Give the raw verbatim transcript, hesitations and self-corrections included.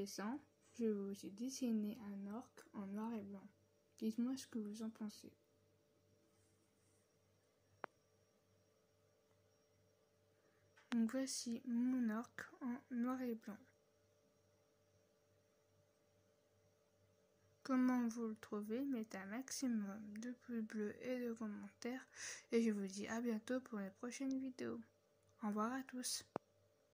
dessin, je vous ai dessiné un orque en noir et blanc. Dites-moi ce que vous en pensez. Donc voici mon orque en noir et blanc. Comment vous le trouvez? Mettez un maximum de pouces bleus et de commentaires. Et je vous dis à bientôt pour les prochaines vidéos. Au revoir à tous.